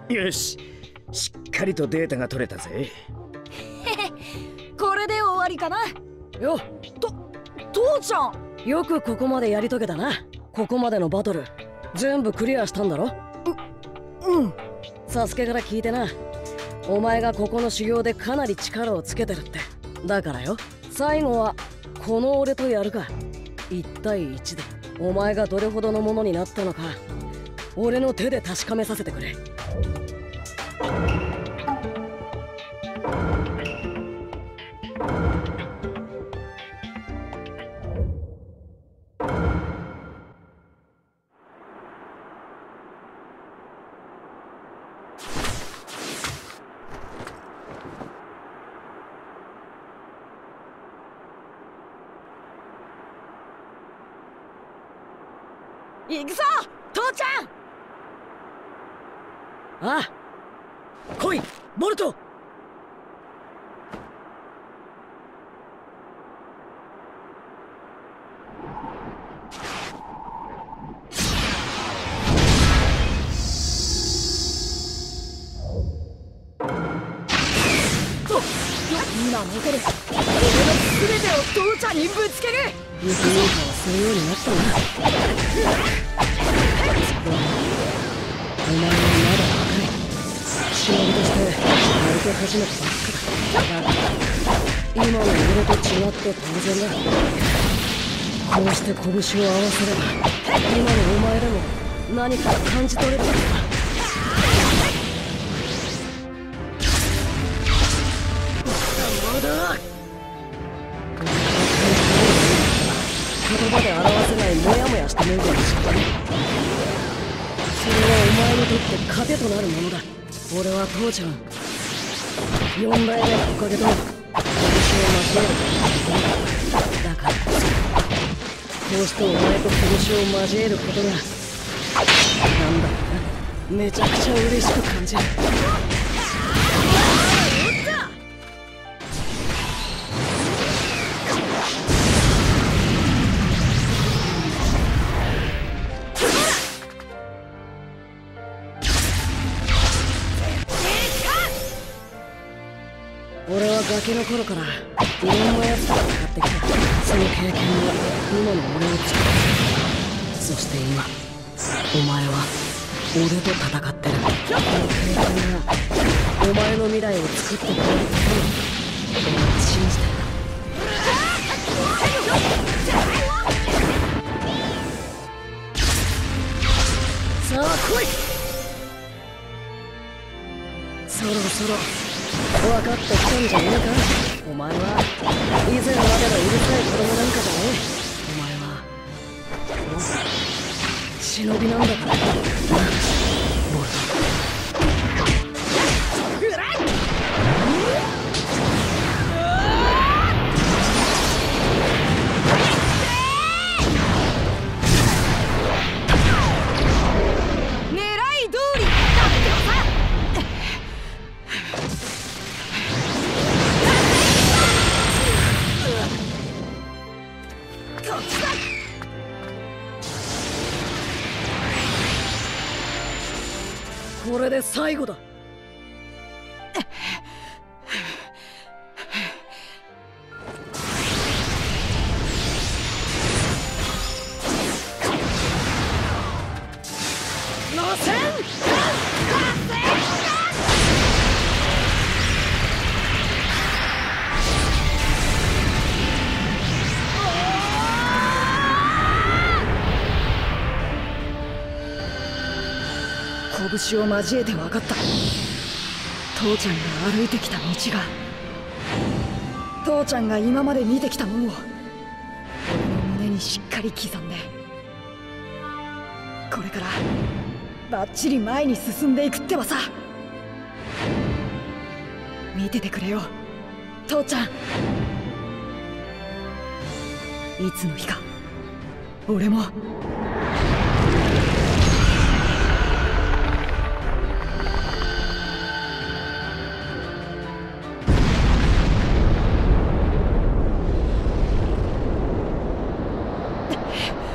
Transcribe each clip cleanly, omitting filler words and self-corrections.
よし、しっかりとデータが取れたぜ。 これで終わりかな。よ、父ちゃん、よくここまでやり遂げたな。ここまでのバトル全部クリアしたんだろ。うん。サスケから聞いてな、お前がここの修行でかなり力をつけてるって。だからよ、最後はこの俺とやるか。1対1でお前がどれほどのものになったのか、俺の手で確かめさせてくれ。行くぞ父ちゃん。ああ、来いボルト。今持てる俺の全てを父ちゃんにぶつける。行くぞするようになったな。お前はまだ若い。忍びとして歩き始めたばっかだ。だが今の俺と違って当然だ。こうして拳を合わせれば今のお前でも何か感じ取れるはずだ。まだ言葉で表せないモヤモヤしたムーブをしかない。それはお前にとって糧となるものだ。俺は父ちゃん4代目のおかげで拳を交えることができる。だからこそこうしてお前と拳を交えることがなんだろうな、めちゃくちゃ嬉しく感じる。俺はガキの頃からいろんなやつと戦ってきた。その経験が今の俺を作った。そして今お前は俺と戦ってる。この経験がお前の未来を作ってくれることを俺は信じてる。さあ来い。そろそろ分かってきたんじゃねえか。お前は以前までのうるさい子供なんかじゃねえ。お前はもう忍びなんだからな、ボルト。これで最後だ。螺旋拳を交えて分かった。父ちゃんが歩いてきた道が、父ちゃんが今まで見てきたものを俺の胸にしっかり刻んで、これからバッチリ前に進んでいくってばさ。見ててくれよ父ちゃん。いつの日か俺も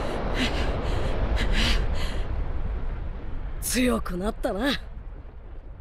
強くなったな。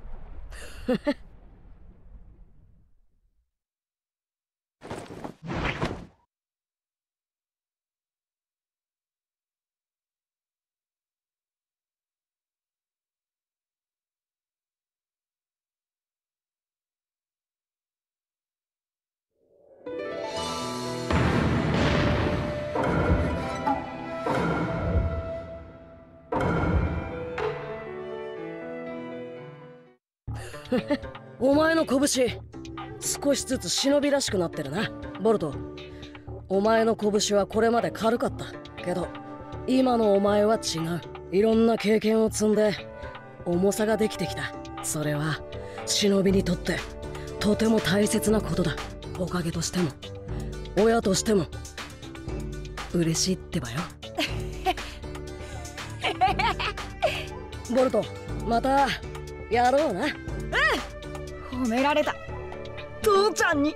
お前の拳少しずつ忍びらしくなってるな。ボルト、お前の拳はこれまで軽かったけど、今のお前は違う。いろんな経験を積んで重さができてきた。それは忍びにとってとても大切なことだ。おかげとしても親としても嬉しいってばよ。ボルト、またやろうな。 褒められた。父ちゃんに。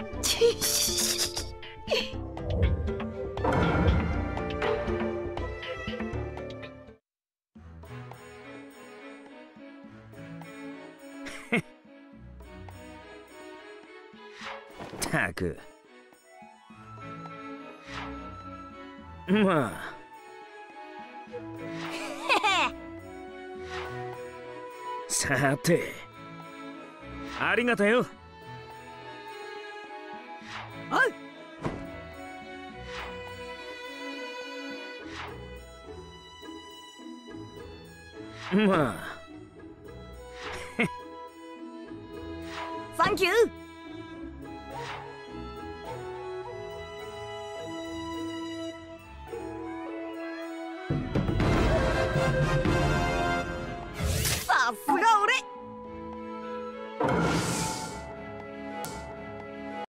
たく。まあ。さて。ありがとよ。まあ。 サンキュー。さすが